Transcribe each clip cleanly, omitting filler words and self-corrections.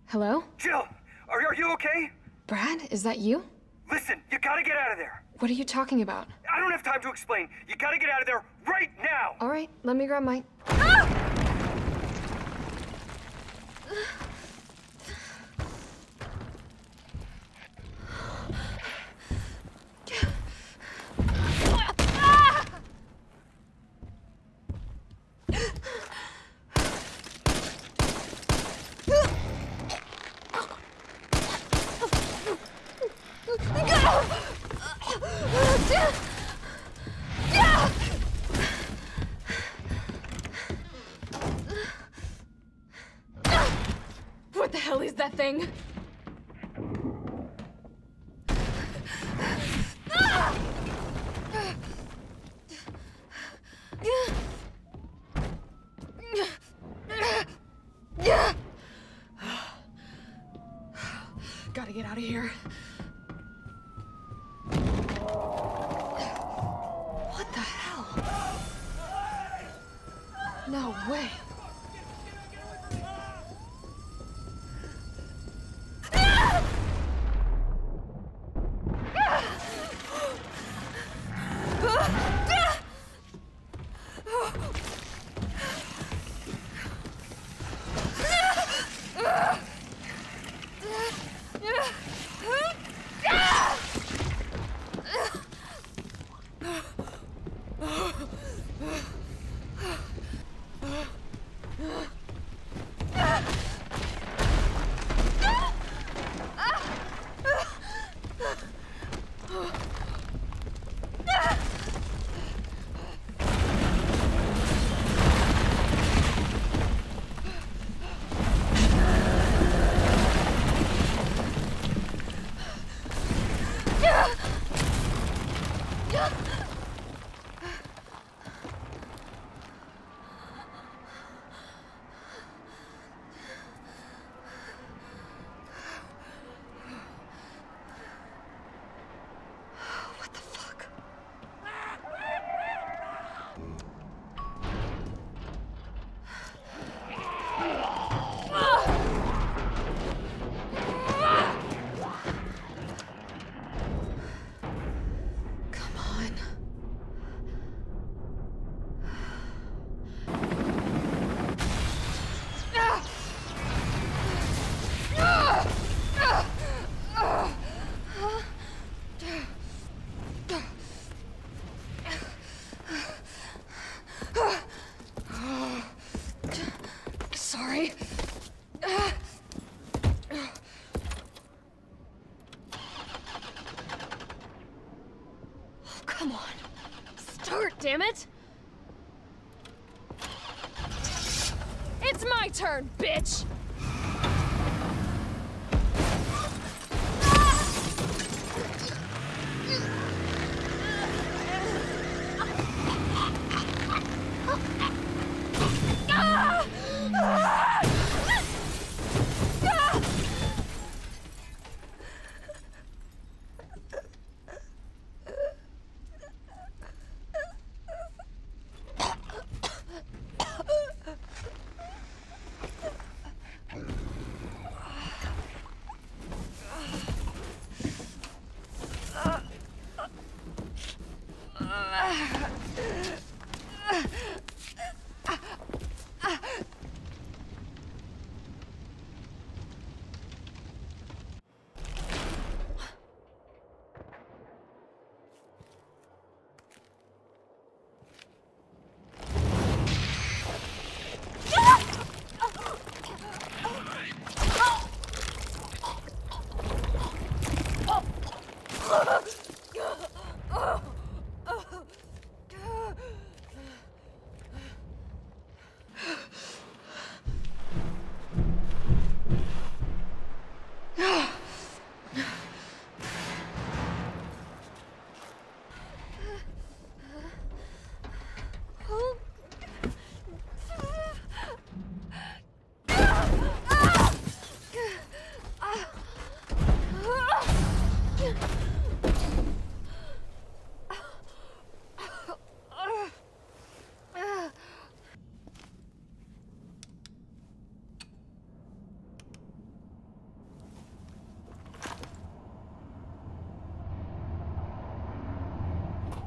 Hello? Jill, are you okay? Brad, is that you? Listen, you gotta get out of there. What are you talking about? I don't have time to explain. You gotta get out of there right now. All right, let me grab my... What the hell is that thing? Gotta get out of here. What the hell? No way. What the fuck? Come on. Sorry. Oh, come on. Start, damn it! It's my turn, bitch!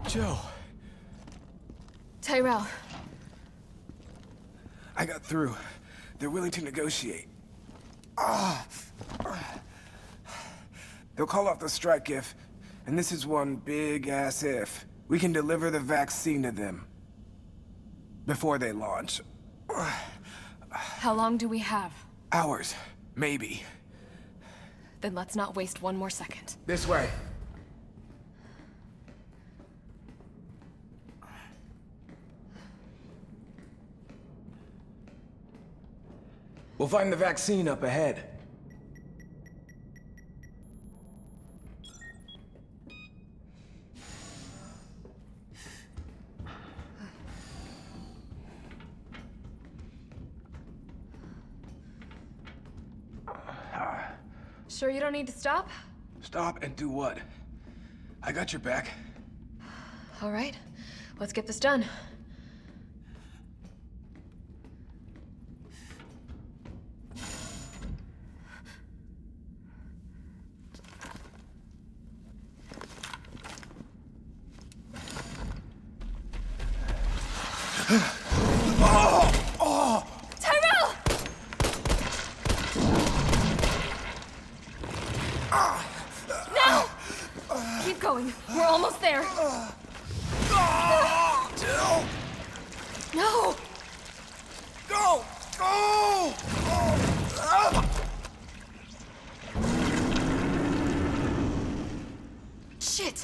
Joe. Tyrell. I got through. They're willing to negotiate. They'll call off the strike if, and this is one big-ass if, we can deliver the vaccine to them. Before they launch. How long do we have? Hours. Maybe. Then let's not waste one more second. This way. We'll find the vaccine up ahead. Sure you don't need to stop? Stop and do what? I got your back. All right, let's get this done. Tyrell! Now! Keep going. We're almost there. Jill! No! Go! Go! Shit!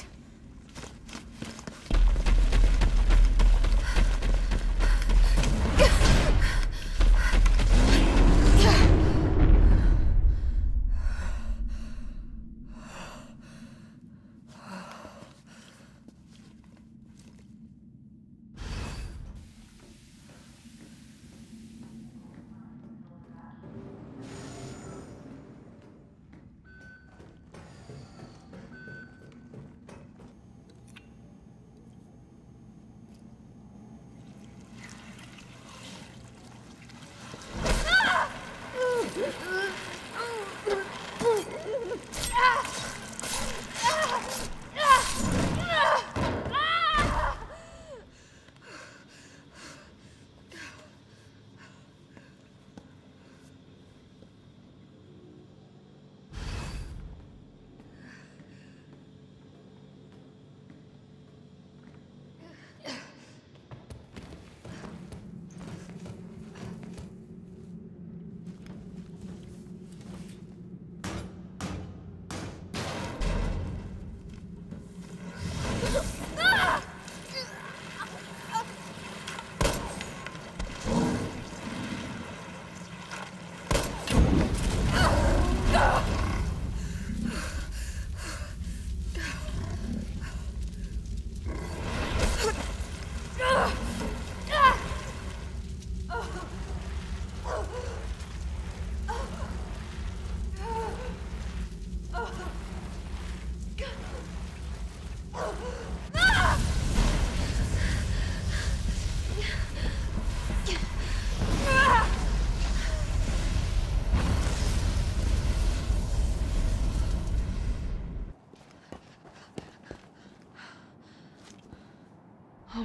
Oh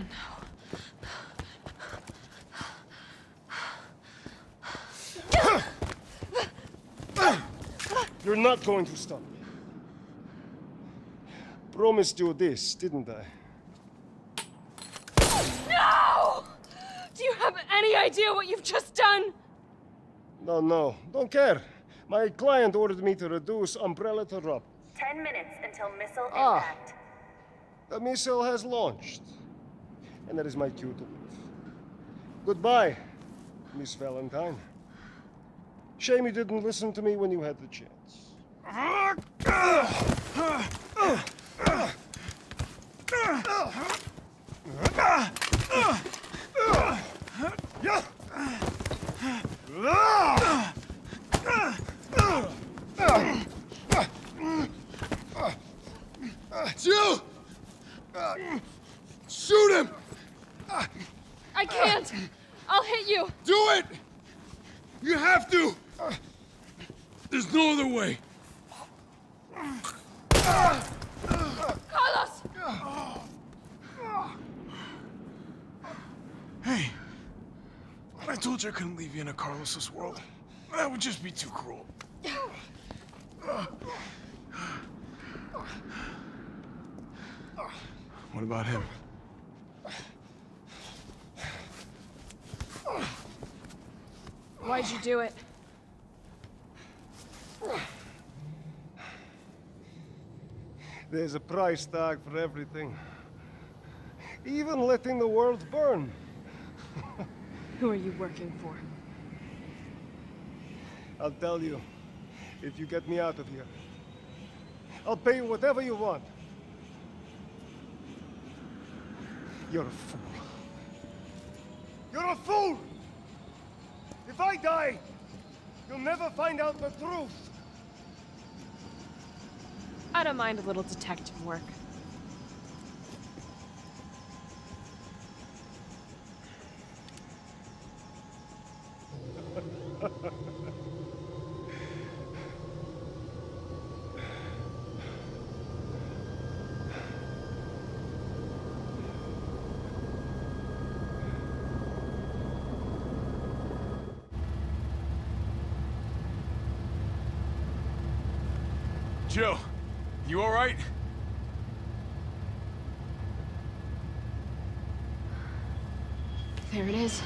no. You're not going to stop me. Promised you this, didn't I? No! Do you have any idea what you've just done? No, don't care. My client ordered me to reduce Umbrella to rubble. 10 minutes until missile impact. The missile has launched. And that is my cue to leave. Goodbye, Miss Valentine. Shame you didn't listen to me when you had the chance. Jill! Shoot him! I can't! I'll hit you! Do it! You have to! There's no other way. Carlos! Hey, I told you I couldn't leave you in a Carlos's world. That would just be too cruel. What about him? Why'd you do it? There's a price tag for everything. Even letting the world burn. Who are you working for? I'll tell you, if you get me out of here. I'll pay you whatever you want. You're a fool. You're a fool! If I die, you'll never find out the truth. I don't mind a little detective work. Jill, you all right? There it is.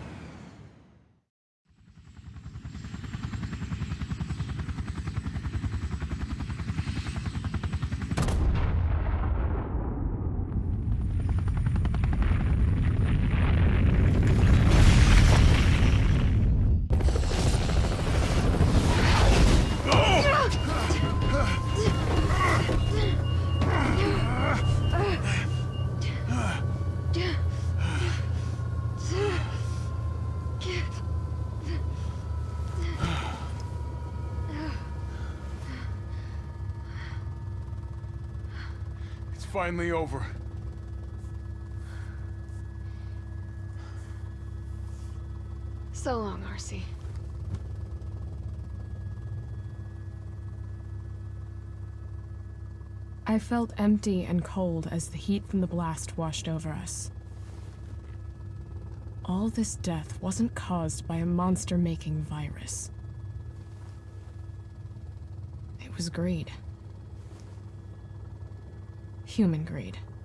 It's finally over. So long, Arcee. I felt empty and cold as the heat from the blast washed over us. All this death wasn't caused by a monster-making virus. It was greed. Human greed.